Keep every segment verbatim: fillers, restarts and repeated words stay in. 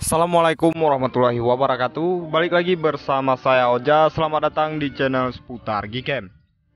Assalamualaikum warahmatullahi wabarakatuh. Balik lagi bersama saya Oja. Selamat datang di channel seputar Gcam.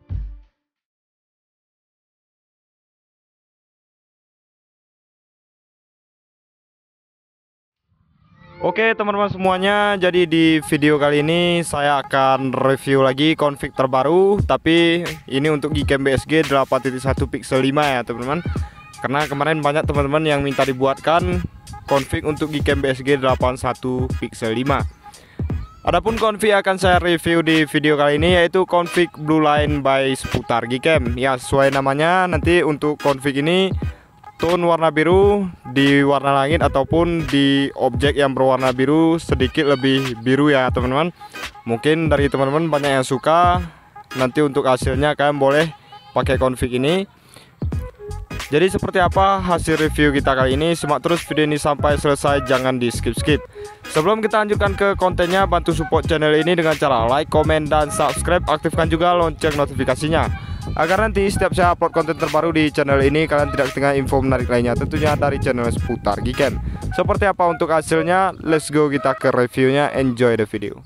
Oke teman-teman semuanya, jadi di video kali ini saya akan review lagi config terbaru. Tapi ini untuk Gcam B S G delapan titik satu pixel lima ya teman-teman. Karena kemarin banyak teman-teman yang minta dibuatkan config untuk Gcam B S G delapan puluh satu pixel lima. Adapun config akan saya review di video kali ini yaitu config Blue Line by seputar Gcam. Ya sesuai namanya, nanti untuk config ini tone warna biru di warna langit ataupun di objek yang berwarna biru sedikit lebih biru ya teman-teman. Mungkin dari teman-teman banyak yang suka, nanti untuk hasilnya kalian boleh pakai config ini. Jadi seperti apa hasil review kita kali ini? Simak terus video ini sampai selesai, jangan di skip-skip. Sebelum kita lanjutkan ke kontennya, bantu support channel ini dengan cara like, komen, dan subscribe. Aktifkan juga lonceng notifikasinya, agar nanti setiap saya upload konten terbaru di channel ini, kalian tidak ketinggalan info menarik lainnya, tentunya dari channel seputar Gcam. Seperti apa untuk hasilnya? Let's go, kita ke reviewnya. Enjoy the video.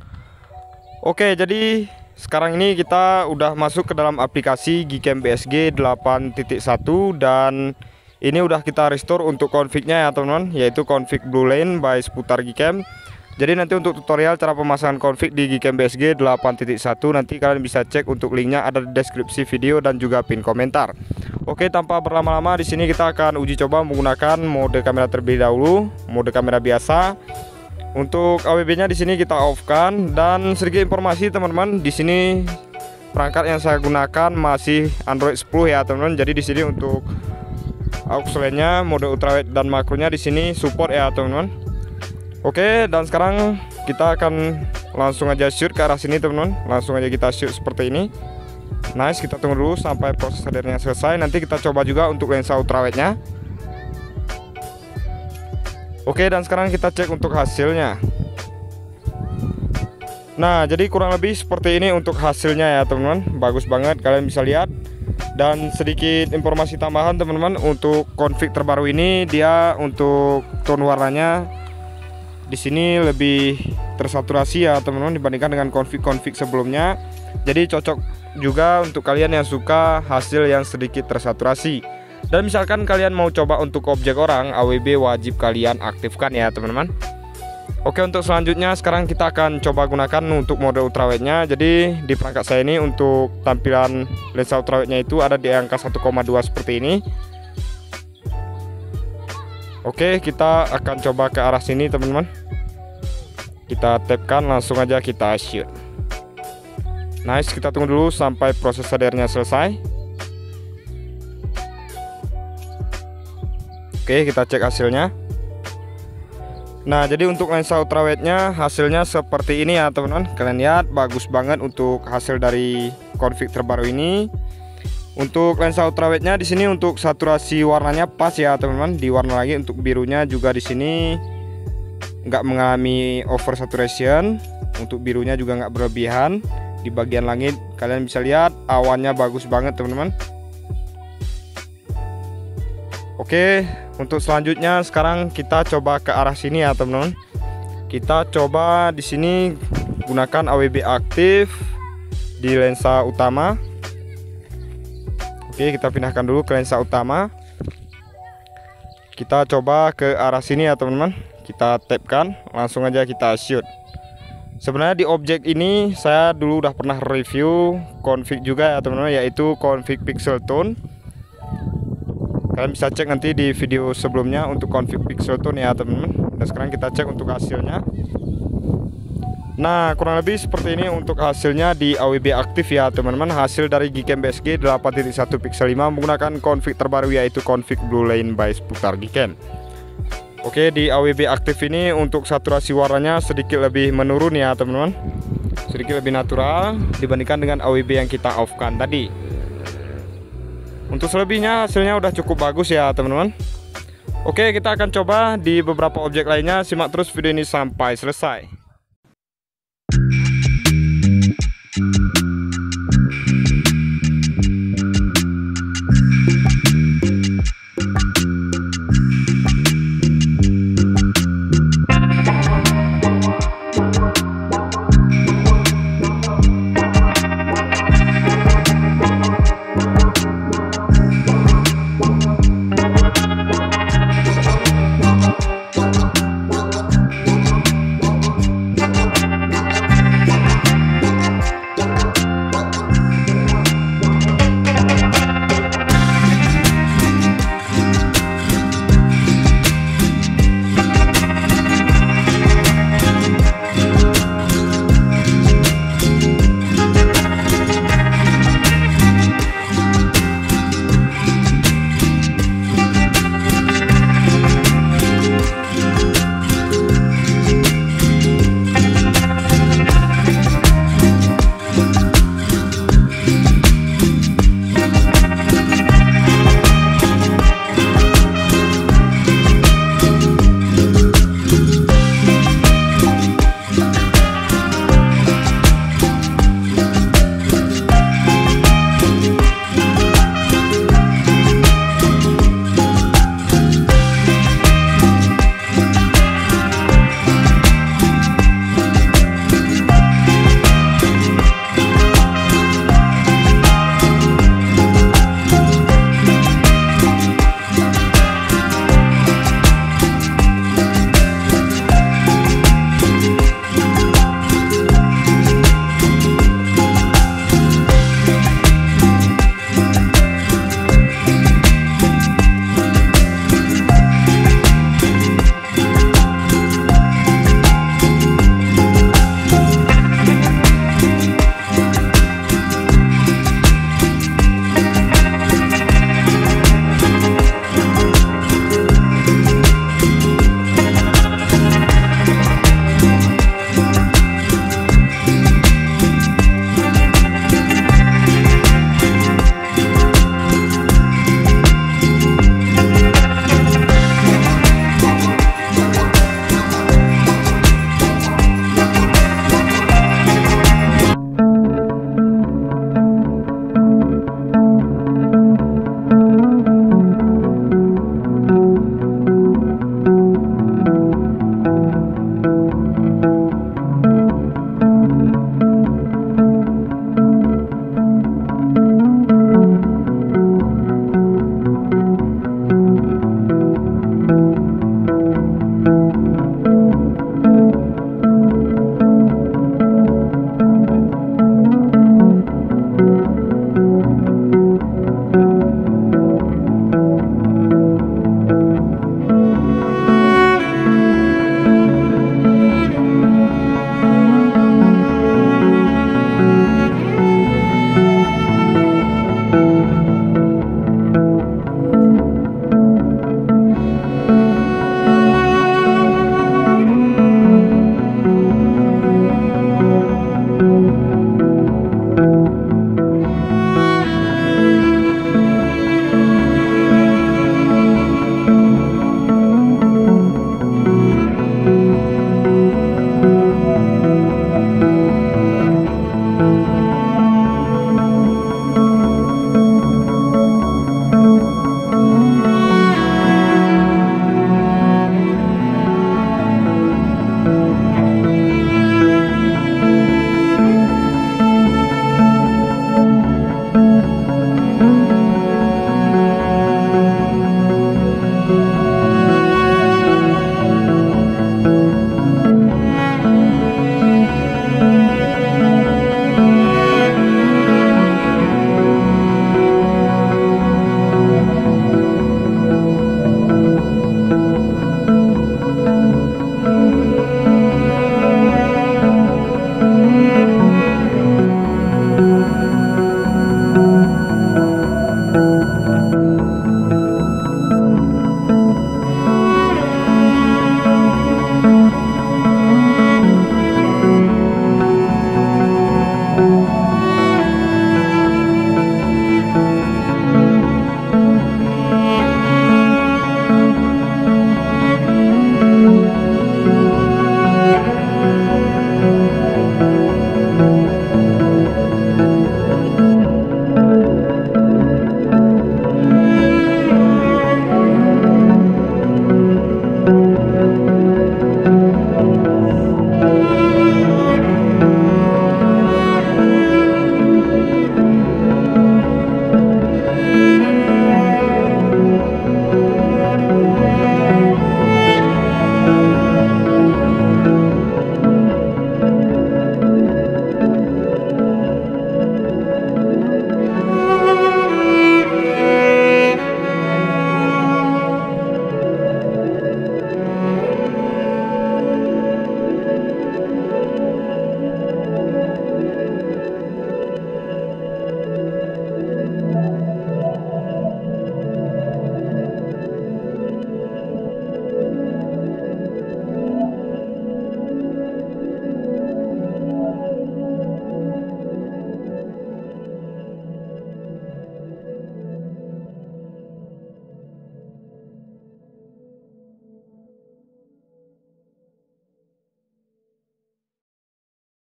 Oke, jadi sekarang ini kita udah masuk ke dalam aplikasi Gcam B S G delapan titik satu dan ini udah kita restore untuk confignya ya teman-teman, yaitu config Blue Line by seputar Gcam. Jadi nanti untuk tutorial cara pemasangan config di Gcam B S G delapan titik satu nanti kalian bisa cek, untuk linknya ada di deskripsi video dan juga pin komentar. Oke, tanpa berlama-lama di sini kita akan uji coba menggunakan mode kamera terlebih dahulu, mode kamera biasa. Untuk A W B-nya di sini kita off-kan, dan sedikit informasi teman-teman, di sini perangkat yang saya gunakan masih Android sepuluh ya teman-teman. Jadi di sini untuk aux line-nya, mode ultrawide dan makronya di sini support ya teman-teman. Oke, dan sekarang kita akan langsung aja shoot ke arah sini teman-teman. Langsung aja kita shoot seperti ini. Nice, kita tunggu dulu sampai proses shadernya selesai. Nanti kita coba juga untuk lensa ultrawide-nya. Oke, dan sekarang kita cek untuk hasilnya. Nah, jadi kurang lebih seperti ini untuk hasilnya ya teman-teman. Bagus banget, kalian bisa lihat. Dan sedikit informasi tambahan teman-teman, untuk config terbaru ini dia untuk tone warnanya di sini lebih tersaturasi ya teman-teman dibandingkan dengan config-config sebelumnya. Jadi cocok juga untuk kalian yang suka hasil yang sedikit tersaturasi. Dan misalkan kalian mau coba untuk objek orang, A W B wajib kalian aktifkan ya teman-teman. Oke, untuk selanjutnya sekarang kita akan coba gunakan untuk mode ultrawide-nya. Jadi di perangkat saya ini untuk tampilan lensa ultrawide-nya itu ada di angka satu koma dua seperti ini. Oke, kita akan coba ke arah sini teman-teman. Kita tap-kan, langsung aja kita shoot. Nice, kita tunggu dulu sampai proses shadernya selesai. Oke, kita cek hasilnya. Nah, jadi untuk lensa ultrawide-nya hasilnya seperti ini ya teman-teman. Kalian lihat bagus banget untuk hasil dari config terbaru ini. Untuk lensa ultrawide-nya di sini untuk saturasi warnanya pas ya teman-teman. Di warna langit untuk birunya juga di sini nggak mengalami over saturation. Untuk birunya juga nggak berlebihan. Di bagian langit kalian bisa lihat awannya bagus banget teman-teman. Oke, untuk selanjutnya sekarang kita coba ke arah sini ya teman-teman. Kita coba di sini gunakan A W B aktif di lensa utama. Oke, kita pindahkan dulu ke lensa utama. Kita coba ke arah sini ya teman-teman. Kita tap-kan, langsung aja kita shoot. Sebenarnya di objek ini saya dulu udah pernah review config juga ya teman-teman, yaitu config pixel tone. Kalian bisa cek nanti di video sebelumnya untuk config pixel tone ya teman-teman. Dan sekarang kita cek untuk hasilnya. Nah, kurang lebih seperti ini untuk hasilnya di A W B aktif ya teman-teman. Hasil dari Gcam B S G delapan titik satu pixel lima menggunakan config terbaru yaitu config Blue Line by seputar Gcam. Oke, di A W B aktif ini untuk saturasi warnanya sedikit lebih menurun ya teman-teman. Sedikit lebih natural dibandingkan dengan A W B yang kita off-kan tadi. Untuk selebihnya hasilnya udah cukup bagus ya teman-teman. Oke, kita akan coba di beberapa objek lainnya. Simak terus video ini sampai selesai.